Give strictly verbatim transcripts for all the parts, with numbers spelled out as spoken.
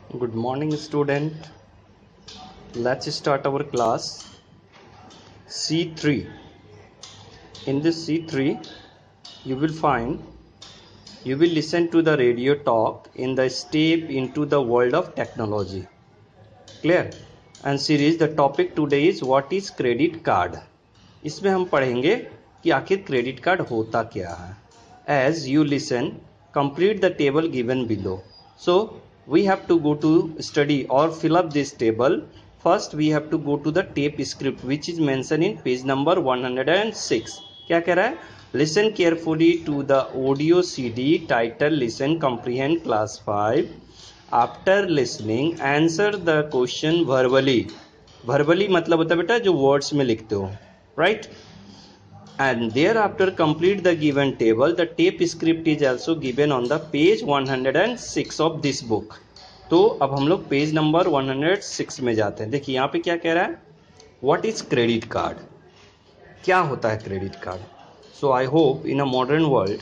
Good morning, student. Let's start our class. C three. In this C three, you will find, you will listen to the radio talk in the step into the world of technology. Clear? And series, the topic today is what is credit card. इसमें हम पढ़ेंगे कि आखिर credit card होता क्या है. As you listen, complete the table given below. So we have to go to study or fill up this table. First we have to go to the tape script which is mentioned in page number one hundred six. क्या कह रहा है? Listen carefully to the audio C D title Listen Comprehend Class five. After listening, answer the question verbally. Verbally मतलब होता है बेटा जो words में लिखते हो, right? And thereafter complete the given table. The tape script is also given on the page one hundred six of this book. तो अब हम लोग page number one hundred six में जाते हैं. देखिए यहाँ पे क्या कह रहा है, व्हाट इज क्रेडिट कार्ड, क्या होता है credit card. So I hope in a modern world,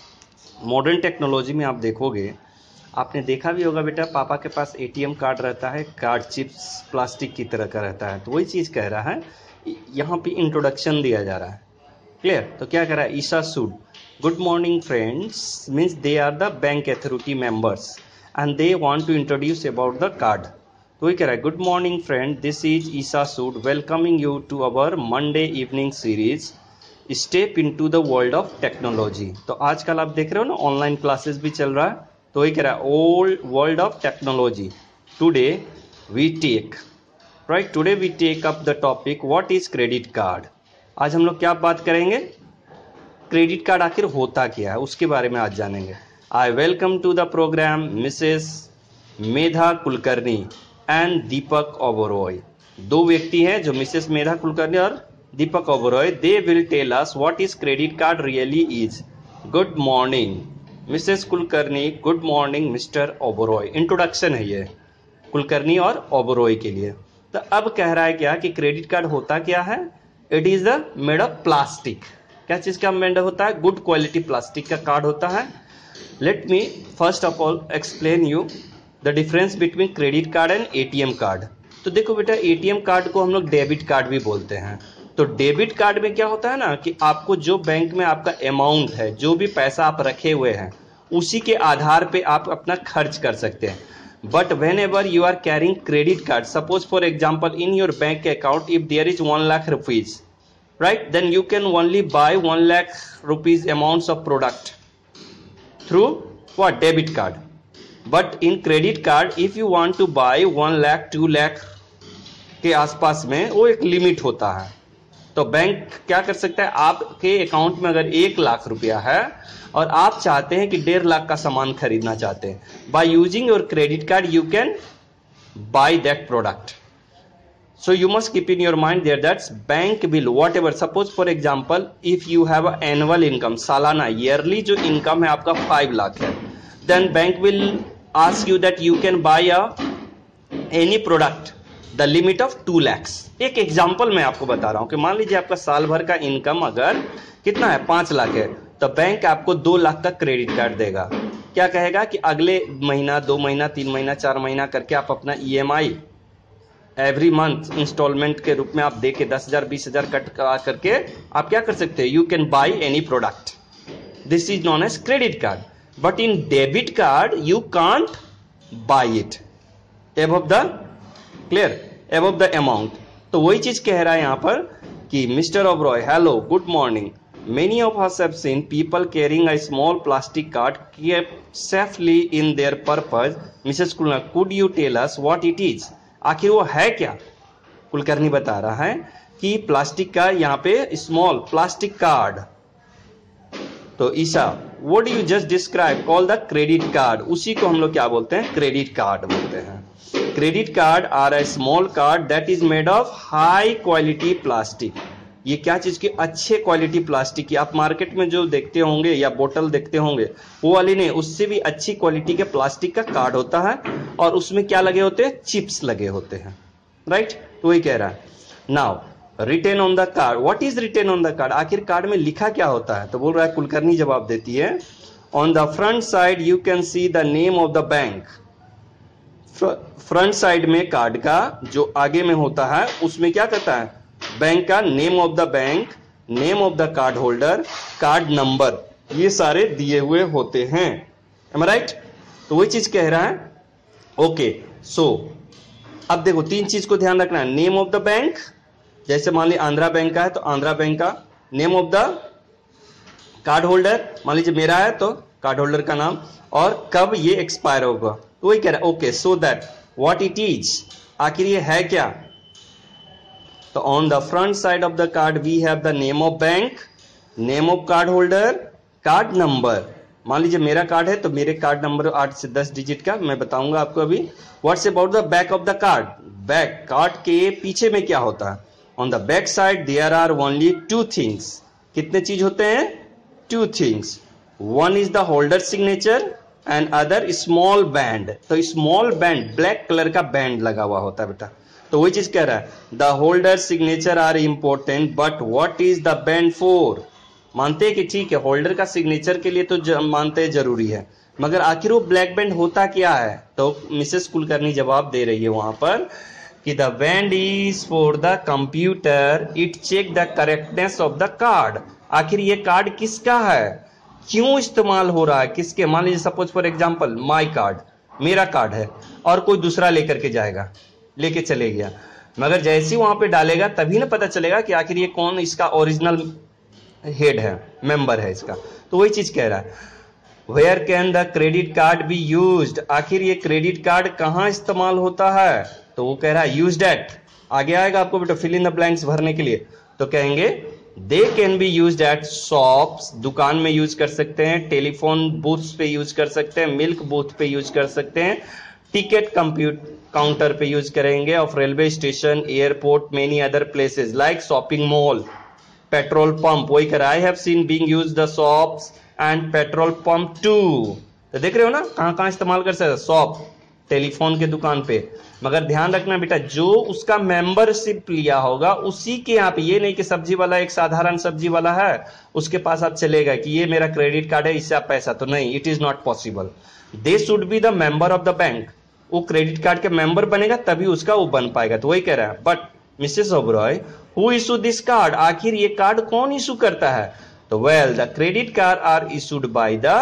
modern technology में आप देखोगे, आपने देखा भी होगा बेटा, पापा के पास एटीएम कार्ड रहता है, कार्ड चिप्स प्लास्टिक की तरह का रहता है. तो वही चीज़ कह रहा है, यहाँ पे इंट्रोडक्शन दिया जा रहा है. क्लियर? तो क्या कह रहा है, Isha Sood good morning friends means they are the bank authority members and they want to introduce about the card. तो ये कह रहा है, good morning friend, this is Isha Sood welcoming you to our Monday evening series step into the world of technology. तो आजकल आप देख रहे हो ना, ऑनलाइन क्लासेस भी चल रहा है. तो ये कह रहा है, old world of technology today we take right today we take up the topic what is credit card. आज हम लोग क्या बात करेंगे, क्रेडिट कार्ड आखिर होता क्या है उसके बारे में आज जानेंगे. I welcome to the program Missus Medha Kulkarni and दीपक ओबरॉय. दो व्यक्ति हैं जो मिसेस मेधा कुलकर्णी और Deepak Oberoi. They will tell us what is credit card really is. Good morning Mrs Kulkarni, good morning Mister Oberoi. Introduction है ये कुलकर्णी और ओबरॉय के लिए. तो अब कह रहा है क्या कि क्रेडिट कार्ड होता क्या है. It is the made of plastic. क्या चीज का मेड होता है, गुड क्वालिटी प्लास्टिक का कार्ड होता है. Let me first of all explain you the difference between credit card and A T M card. तो देखो बेटा, A T M कार्ड को हम लोग डेबिट कार्ड भी बोलते हैं. तो डेबिट कार्ड में क्या होता है ना कि आपको जो बैंक में आपका अमाउंट है, जो भी पैसा आप रखे हुए हैं, उसी के आधार पे आप अपना खर्च कर सकते हैं. But whenever you are carrying credit card, suppose for example in your bank account if there is one lakh rupees right, then you can only buy one lakh rupees amounts of product through what debit card. But in credit card if you want to buy one lakh two lakh के आसपास में, वो एक limit होता है. तो bank क्या कर सकता है, आपके अकाउंट में अगर एक लाख रुपया है और आप चाहते हैं कि डेढ़ लाख का सामान खरीदना चाहते हैं, by using your credit card you can buy that product. So you must keep in your mind there that's bank will whatever, suppose for example if you have a annual income, सालाना yearly जो income है आपका five lakh है, then bank will ask you that you can buy a any product the limit of two lakhs. एक example मैं आपको बता रहा हूं कि मान लीजिए आपका साल भर का इनकम अगर कितना है, पांच लाख है, तो बैंक आपको दो लाख का क्रेडिट कार्ड देगा. क्या कहेगा कि अगले महीना, दो महीना, तीन महीना, चार महीना करके आप अपना E M I every month installment के रूप में आप दे के दस हजार बीस हजार कट करके आप क्या कर सकते हैं, you can buy any product. This is known as credit card. But in debit card you can't buy it above the clear above the amount. तो वही चीज कह रहा है यहां पर कि Mister Oberoi, hello good morning, many of us have seen people carrying a small plastic card kept safely in their purpose. Mrs Kulkarni, could you tell us what it is. आखिर वो है क्या. कुलकर्णी बता रहा है कि प्लास्टिक का यहाँ पे स्मॉल प्लास्टिक कार्ड. तो Isha, what you just describe call the credit card. उसी को हम लोग क्या बोलते हैं, क्रेडिट कार्ड बोलते हैं. Credit card are a small card that is made of high quality plastic. ये क्या चीज की, अच्छे क्वालिटी प्लास्टिक की. आप मार्केट में जो देखते होंगे या बोतल देखते होंगे, वो वाली नहीं, उससे भी अच्छी क्वालिटी के प्लास्टिक का कार्ड होता है और उसमें क्या लगे होते हैं, चिप्स लगे होते हैं. Right right? तो वही कह रहा है. Now written on the card, what is written on the card. आखिर कार्ड में लिखा क्या होता है. तो बोल रहा है कुलकर्णी, जवाब देती है, on the front side you can see the name of the bank. Front side में कार्ड का जो आगे में होता है उसमें क्या करता है, बैंक का name of the bank, name of the card holder, card number, ये सारे दिए हुए होते हैं। Am I right? तो वही चीज कह रहा है। ओके सो अब देखो तीन चीज को ध्यान रखना है, नेम ऑफ द बैंक, जैसे मान लीजिए आंध्रा बैंक का है तो आंध्रा बैंक का name of the card holder, मान लीजिए मेरा है तो कार्ड होल्डर का नाम, और कब ये एक्सपायर होगा। तो वही कह रहा है okay so that what it is, आखिर ये है क्या। तो on the front side of the card we have the name of bank, name of card holder, card number. मान लीजिए मेरा कार्ड है तो मेरे कार्ड नंबर आठ से दस डिजिट का मैं बताऊंगा आपको अभी। What's about the back of the card, back card के पीछे में क्या होता है। On the back side there are only two things, कितने चीज होते हैं, two things, one is the holder signature and other small band. तो स्मॉल बैंड ब्लैक कलर का बैंड लगा हुआ होता है बेटा। तो वही चीज कह रहा है the holder signature are important but what is the band for. मानते हैं कि ठीक है होल्डर का सिग्नेचर के लिए तो मानते हैं जरूरी है, मगर आखिर वो ब्लैक बैंड होता क्या है। तो मिसेस कुलकर्णी जवाब दे रही है वहां पर कि the band is for the computer, it check the correctness of the card. आखिर ये कार्ड किसका है, क्यों इस्तेमाल हो रहा है, किसके। मान लीजिए suppose for example my card, मेरा कार्ड है और कोई दूसरा लेकर के जाएगा, लेके चले गया, मगर जैसे ही वहां पे डालेगा तभी ना पता चलेगा कि आखिर ये कौन इसका ओरिजिनल हेड है, मेंबर है इसका। तो वही चीज कह रहा है where can the credit card be used, आखिर ये क्रेडिट कार्ड कहां इस्तेमाल होता है। तो वो कह रहा है यूज्ड एट, आगे आएगा आपको बेटा फिल इन द ब्लैंक्स भरने के लिए। तो कहेंगे they can be used at shops, दुकान में यूज कर सकते हैं, टेलीफोन बूथ्स पे यूज कर सकते हैं, मिल्क बूथ पे यूज कर सकते हैं, टिकट कंप्यूट काउंटर पे यूज करेंगे, of railway station, airport, many other places like shopping mall, petrol pump. वही कर I have seen being used the shops and petrol pump too. तो देख रहे हो ना कहां कहां इस्तेमाल कर सकते हैं, शॉप, टेलीफोन के दुकान पे। मगर ध्यान रखना बेटा जो उसका मेंबरशिप लिया होगा उसी के यहाँ पे, ये नहीं कि सब्जी वाला एक साधारण सब्जी वाला है उसके पास आप चलेगा कि ये मेरा क्रेडिट कार्ड है इससे आप पैसा, तो नहीं, it is not possible. They should be the member of the bank, वो क्रेडिट कार्ड के मेंबर बनेगा तभी उसका वो बन पाएगा। तो वही कह रहा है but Mrs Oberoi who issue this card, आखिर ये कार्ड कौन इशू करता है। तो well the credit card are issued by the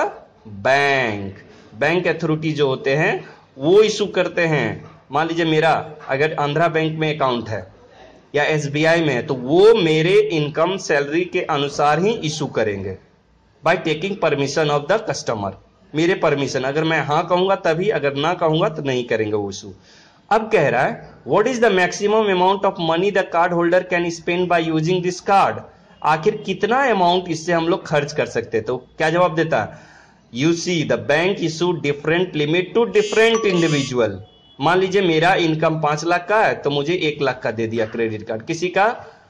bank, bank authority जो होते हैं वो इशू करते हैं। मान लीजिए मेरा अगर आंध्रा बैंक में अकाउंट है या एसबीआई में है तो वो मेरे इनकम सैलरी के अनुसार ही इशू करेंगे by taking permission of the customer, मेरे परमिशन, अगर मैं हाँ कहूंगा तभी, अगर ना कहूंगा तो नहीं करेंगे वो इशू। अब कह रहा है what is the maximum amount of money the card holder can spend by using this card, आखिर कितना अमाउंट इससे हम लोग खर्च कर सकते हैं। तो क्या जवाब देता है, you see the bank issue different limit to different individual. मान लीजिए मेरा इनकम पांच लाख का है तो मुझे एक लाख का दे दिया क्रेडिट कार्ड, किसी का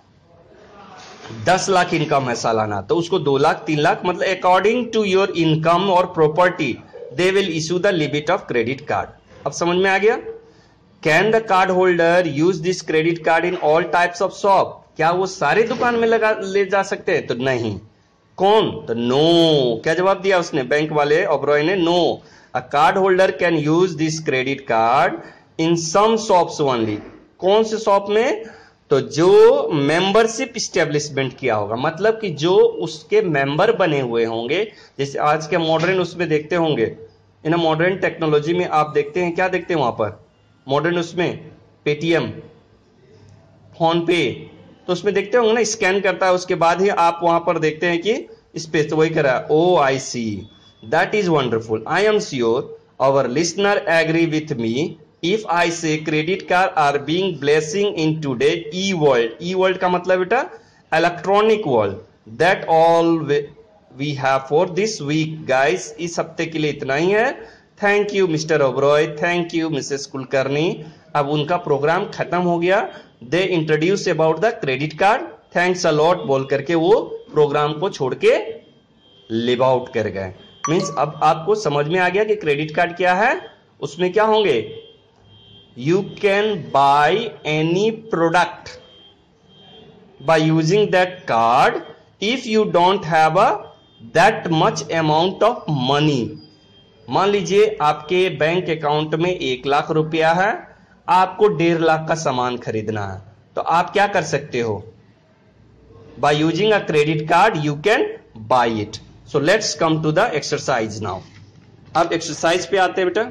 दस लाख इनकम है सालाना तो उसको दो लाख तीन लाख, मतलब अकॉर्डिंग टू योर इनकम और property they will issue the limit of credit card. अब समझ में आ गया। Can the card holder use this credit card in all types of shop, क्या वो सारे दुकान में लगा ले जा सकते हैं। तो नहीं, कौन, तो नो। क्या जवाब दिया उसने, बैंक वाले ओबरॉय ने, no. A card holder can use this credit card in some shops only, कौन से शॉप में, तो जो मेंबरशिप स्टेब्लिशमेंट किया होगा, मतलब कि जो उसके मेंबर बने हुए होंगे, जैसे आज के मॉडर्न उसमें देखते होंगे, इन मॉडर्न टेक्नोलॉजी में आप देखते हैं, क्या देखते हैं वहां पर मॉडर्न, उसमें पेटीएम, फोन पे, तो उसमें देखते होंगे ना स्कैन करता है उसके बाद ही आप वहां पर देखते हैं कि इस पे, तो वही कर रहा है, oh I see, that is wonderful. I am sure our listener agree with me if I say credit card are being blessing in today e world. E world का मतलब बेटा electronic world. That all we have for this week guys, इस हफ्ते के लिए इतना ही है। Thank you Mister Oberoi, thank you Mrs Kulkarni. अब उनका प्रोग्राम खत्म हो गया, they introduce about the credit card, thanks a lot बोल करके वो प्रोग्राम को छोड़ के लिव आउट कर गए। मींस अब आपको समझ में आ गया कि क्रेडिट कार्ड क्या है, उसमें क्या होंगे, you can buy any product by using that card if you don't have a that much amount of money. मान लीजिए आपके बैंक अकाउंट में एक लाख रुपया है, आपको डेढ़ लाख का सामान खरीदना है, तो आप क्या कर सकते हो? By using a credit card you can buy it. So let's come to the exercise now. अब एक्सरसाइज पे आते हैं बेटा।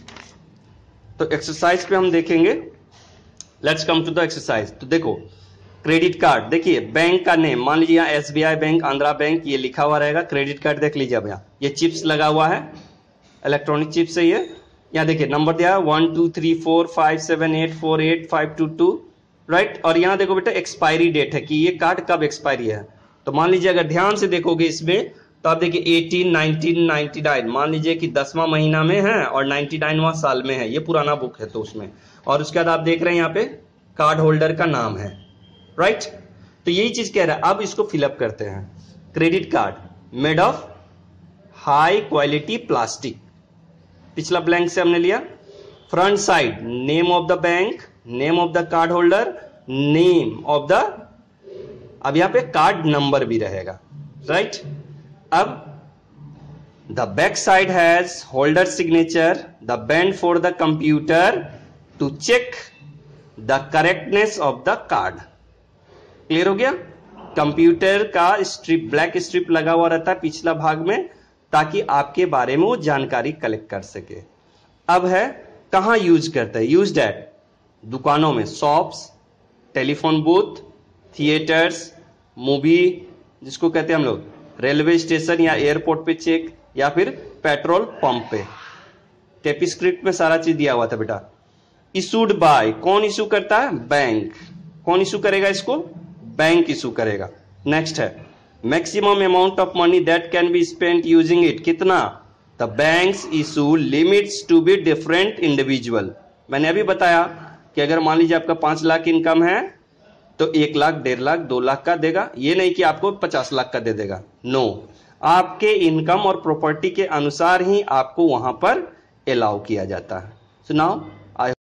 तो एक्सरसाइज पे हम देखेंगे, let's come to the exercise. तो देखो क्रेडिट कार्ड, देखिए बैंक का नेम, मान लीजिए यहाँ एसबीआई बैंक, आंध्रा बैंक ये लिखा हुआ रहेगा। क्रेडिट कार्ड देख लीजिए, अब यहाँ ये चिप्स लगा हुआ है, इलेक्ट्रॉनिक चिप्स है ये। यहाँ देखिए नंबर दिया है one two three four five seven eight four eight five two two, right. और यहाँ देखो बेटा एक्सपायरी डेट है कि ये कार्ड कब एक्सपायरी है। तो मान लीजिए अगर ध्यान से देखोगे इसमें, तो आप देखिए अठारह नाइनटीन नाइनटी नाइन, मान लीजिए कि दसवां महीना में है और निन्यानवेवां साल में है, ये पुराना बुक है तो उसमें। और उसके बाद आप देख रहे हैं यहाँ पे कार्ड होल्डर का नाम है, राइट। तो यही चीज कह रहा है। अब इसको फिलअप करते हैं। Credit card made of high quality plastic, पिछला ब्लैंक से हमने लिया। Front side name of the bank, name of the card holder, name of the, अब यहां पे कार्ड नंबर भी रहेगा, राइट। अब the back side has holder signature, the band for the computer to check the correctness of the card. Clear हो गया? Computer का strip, black strip लगा हुआ रहता है पिछला भाग में, ताकि आपके बारे में वो जानकारी कलेक्ट कर सके। अब है कहां यूज करते हैं? यूज्ड एट दुकानों में, shops, telephone booth, theatres, movie जिसको कहते हैं हम लोग, रेलवे स्टेशन या एयरपोर्ट पे चेक, या फिर पेट्रोल पंप पे। टेपिस्क्रिप्ट में सारा चीज दिया हुआ था बेटा। इशूड बाय, कौन इशू करता है? बैंक। कौन इशू करेगा इसको? बैंक इशू करेगा। नेक्स्ट है maximum amount of money that can be spent using it, कितना? The banks issue limits to be different individual. मैंने अभी बताया कि अगर मान लीजिए आपका पांच लाख इनकम है तो एक लाख, डेढ़ लाख, दो लाख का देगा। ये नहीं कि आपको पचास लाख का दे देगा, नो no. आपके इनकम और प्रॉपर्टी के अनुसार ही आपको वहां पर अलाउ किया जाता है। So now